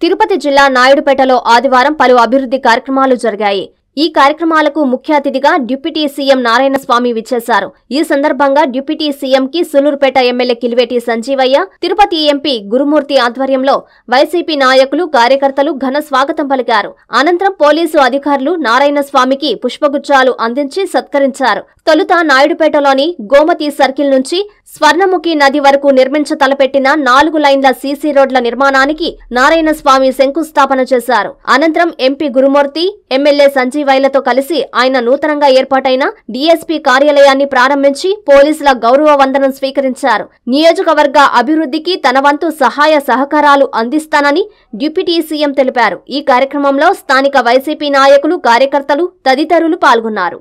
తిరుపతి జిల్లా నాయుడుపేటలో ఆదివారం పలు అభివృద్ధి కార్యక్రమాలు జరిగాయి. ఈ కార్యక్రమాలకు ముఖ్య అతిథిగా డిప్యూటీ సీఎం నారాయణస్వామి విచ్చేశారు. ఈ సందర్భంగా డిప్యూటీ సీఎంకి సూలూరుపేట ఎమ్మెల్యే కిలివేటి సంజీవయ్య, తిరుపతి ఎంపీ గురుమూర్తి ఆధ్వర్యంలో వైసీపీ నాయకులు, కార్యకర్తలు ఘన స్వాగతం పలికారు. అనంతరం పోలీసు అధికారులు నారాయణస్వామికి పుష్పగుచ్చాలు అందించి సత్కరించారు. తొలుత నాయుడుపేటలోని గోమతి సర్కిల్ నుంచి స్వర్ణముఖి నది వరకు నిర్మించ తలపెట్టిన 4 లైన్ల సీసీ రోడ్ల నిర్మాణానికి నారాయణస్వామి శంకుస్థాపన చేశారు. అనంతరం ఎంపీ గురుమూర్తి, ఎమ్మెల్యే సంజీవయ్యలతో కలిసి ఆయన నూతనంగా ఏర్పాటైన డీఎస్పీ కార్యాలయాన్ని ప్రారంభించి పోలీసుల గౌరవ వందనం స్వీకరించారు. నియోజకవర్గ అభివృద్ధికి తన వంతు సహాయ సహకారాలు అందిస్తానని డిప్యూటీ సీఎం తెలిపారు. ఈ కార్యక్రమంలో స్థానిక వైసీపీ నాయకులు, కార్యకర్తలు తదితరులు పాల్గొన్నారు.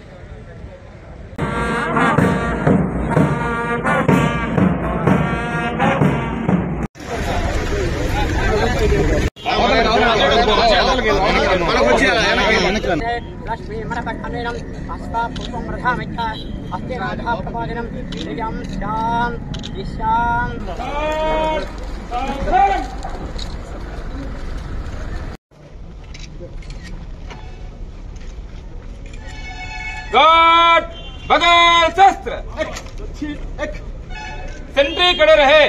बगल शस्त्र सेंट्री खड़े रहे।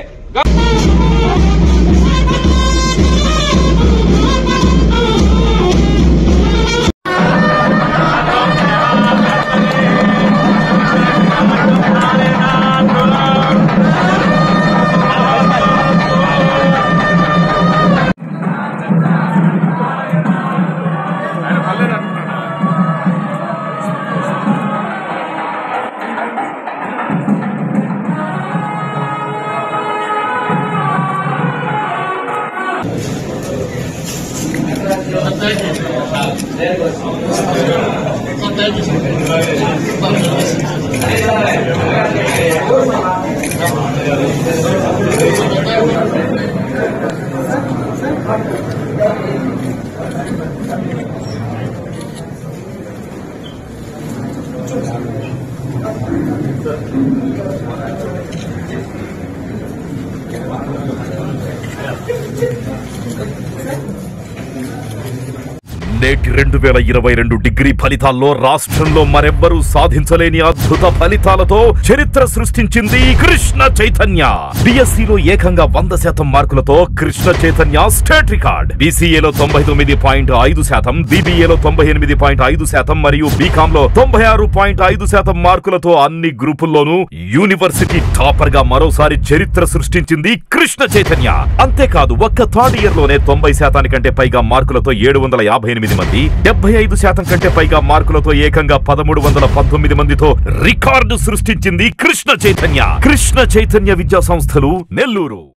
నేటి 2022 డిగ్రీ ఫలితాల్లో రాష్ట్రంలో మరెవ్వరూ సాధించలేని అద్భుత ఫలితాలతో చరిత్ర సృష్టించింది కృష్ణ చైతన్య. బిఎస్సిలో ఏకంగా 100% మార్కులతో కృష్ణ చైతన్య స్టేట్ రికార్డ్. బీసీఏలో 99.5%, బీబీఏలో 98.5% మరియు బీకాంలో 96.5% మార్కులతో అన్ని గ్రూపుల్లోనూ యూనివర్సిటీ టాపర్ గా మరోసారి చరిత్ర సృష్టించింది కృష్ణ చైతన్య. అంతేకాదు ఒక్క థర్డ్ ఇయర్ లోనే 90% కంటే పైగా మార్కులతో 758 మంది, 75% కంటే పైగా మార్కులతో ఏకంగా 1319 మందితో రికార్డు సృష్టించింది కృష్ణ చైతన్య. కృష్ణ చైతన్య విద్యా సంస్థలు, నెల్లూరు.